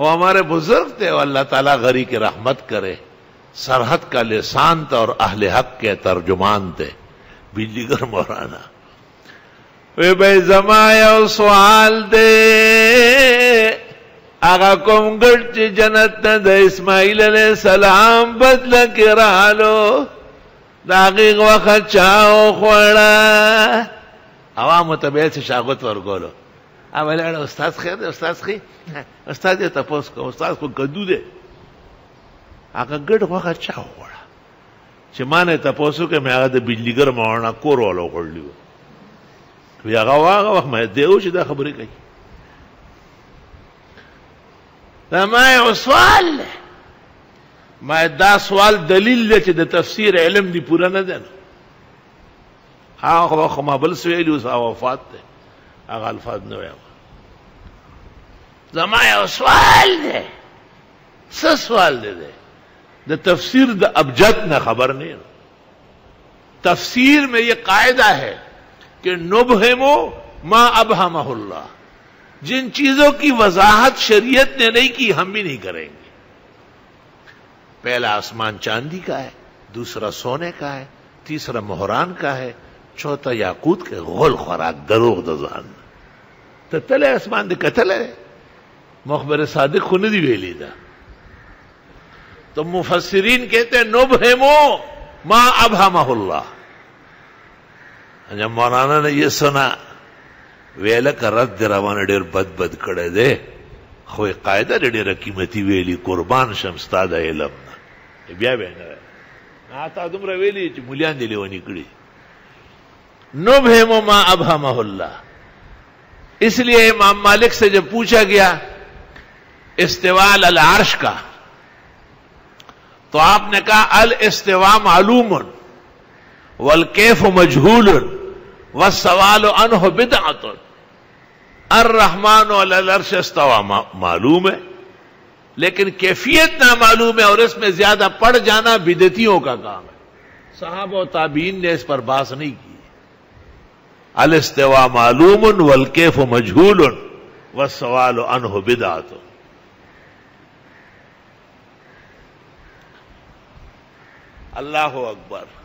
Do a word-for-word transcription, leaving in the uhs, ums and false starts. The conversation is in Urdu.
وہ ہمارے بزرگ تھے، اور اللہ تعالیٰ غری کی رحمت کرے، سرحد کا لسان تھا اور اہل حق کے ترجمان تھے بجلی گر مولانا. وی بھائی زمایا سوال دے آگا کوم گڑ چی جنت نا دا اسماعیل علیہ السلام بدل کرالو داغیق وقت چاو خوڑا عوام تبیل سے شاگت ورگولو. اولی اڑا استاذ خیر دے، استاذ خیر استاذ دے تپوس کو، استاذ کو کدو دے آگا گڑ وقت چاو خوڑا چی مانے تپوسو کہ میں آگا دا بجلی گر مولانا کور والو خوڑ لیو. وی آگا واغا وقت میں دیو چی دا خبری کئی دا مائی سوال لے، مائی دا سوال دلیل لے چی دا تفسیر علم دی پورا نہ دینا. آگا وقت ما بل سویلی اس آوافات دے آگا الفاظ نوے آگا دا مائی سوال دے. سا سوال دے دے دا تفسیر دا ابجد نہ خبر نہیں. تفسیر میں یہ قاعدہ ہے کہ نبہمو ما ابہمہ اللہ، جن چیزوں کی وضاحت شریعت نے نہیں کی ہم بھی نہیں کریں گے. پہلا آسمان چاندی کا ہے، دوسرا سونے کا ہے، تیسرا مہران کا ہے، چوتھا یاقوت کے غول خوراک دروغ دزان تو تلے آسمان دے قتل ہے مخبر صادق خندی ویلی دا. تو مفسرین کہتے ہیں نبہمو ما ابہمہ اللہ. جب مولانا نے یہ سنا ویلا کا رد دے روانه ډیر بد بد کړی دی، خو قاعده ډیره قیمتي ویلي قربان شم ستا د علم نه. بیا به نه تا دومره ویلي چې مولیان دې لیونی کړي. نبہم ما ابہمہ اللہ. اس لیے امام مالک سے جب پوچھا گیا استواء علی العرش کا تو آپ نے کہا الاستواء معلوم والکیف مجہول والسوال عنہ بدعۃ. الرحمن علی العرش استوى معلوم ہے لیکن کیفیت نامعلوم ہے اور اس میں زیادہ پڑ جانا بدعتیوں کا کام ہے. صحابہ و تابعین نے اس پر بحث نہیں کی. الاستواء معلوم والکیف مجہول والسوال عنہ بدعۃ. اللہ اکبر.